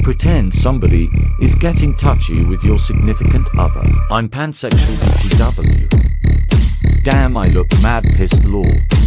Pretend somebody is getting touchy with your significant other. I'm pansexual BTW. Damn, I look mad pissed lol.